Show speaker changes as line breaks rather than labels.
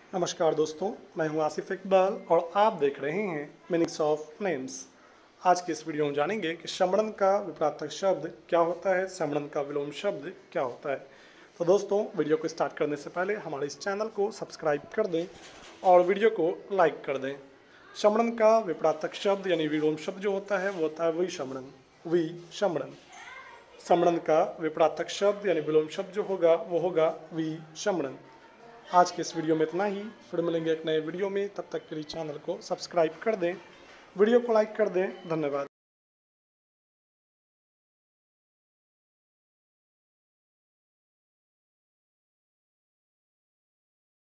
नमस्कार दोस्तों, मैं हूं आसिफ इकबाल और आप देख रहे हैं मीनिंग्स ऑफ नेम्स। आज के इस वीडियो में जानेंगे कि समणन का विपरीतार्थक शब्द क्या होता है, समणन का विलोम शब्द क्या होता है। तो दोस्तों, वीडियो को स्टार्ट करने से पहले हमारे इस चैनल को सब्सक्राइब कर दें और वीडियो को लाइक कर दें। समणन का विपरीतार्थक शब्द यानी विलोम शब्द जो होता है वो होता है विषमणन। विषमणन। समणन का विपरीतार्थक शब्द यानी विलोम शब्द जो होगा वो होगा विषमणन। आज के इस वीडियो में इतना ही। फिर मिलेंगे एक नए वीडियो में, तब तक के लिए चैनल को सब्सक्राइब कर दें, वीडियो को लाइक कर दें। धन्यवाद।